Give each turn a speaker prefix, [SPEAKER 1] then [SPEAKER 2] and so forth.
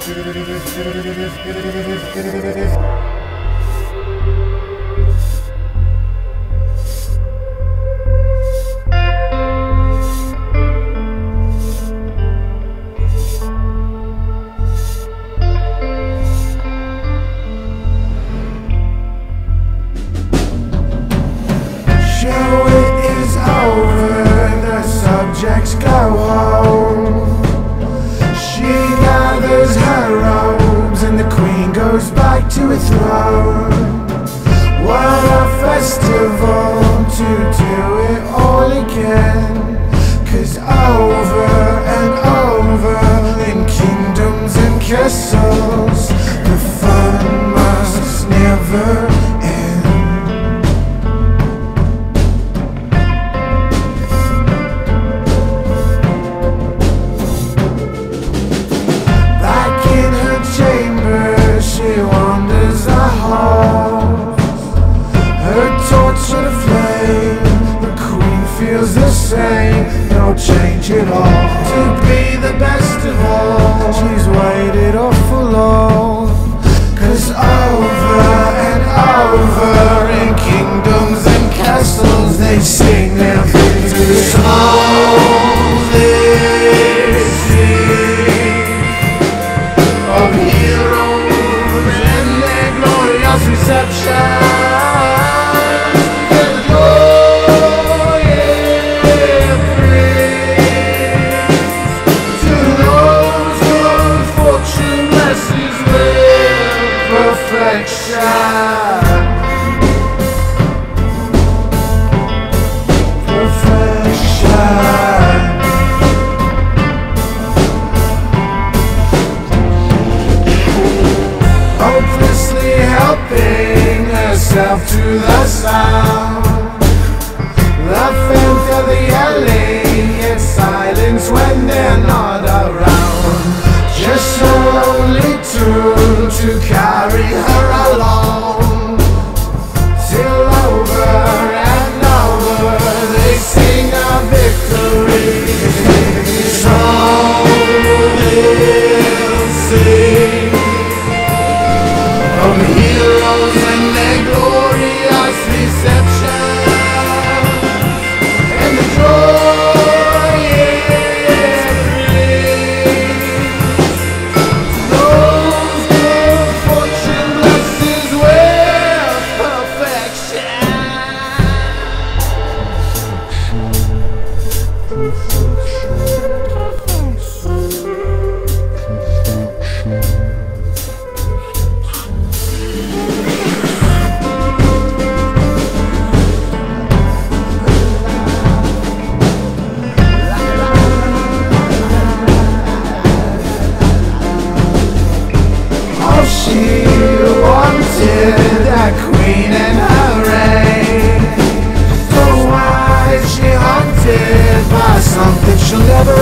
[SPEAKER 1] Subjects go home. She gathers her robes and the queen goes back to her throne. What a festival to do it all again. 'Cause over and over in kingdoms and castles, the fun must never end. She wanders the halls, her torch in a flame. The queen feels the same, no change at all. To be the best of all, she's waited awful long. 'Cause over and over in kingdoms and castles, they sing their victory songs. They sing of heroes reception, the joy it brings to those whom fortune blesses with perfection. Perfection. Hopelessly helping herself to the sound, the faint of the yelling, yet silence when they're not around. Just so only tune to carry her along, till over and over they sing a victory song. They'll sing of heroes and their glorious reception, and the joy it brings. Those good fortune blesses with perfection. She wanted a queen and her reign. So why is she haunted by something she'll never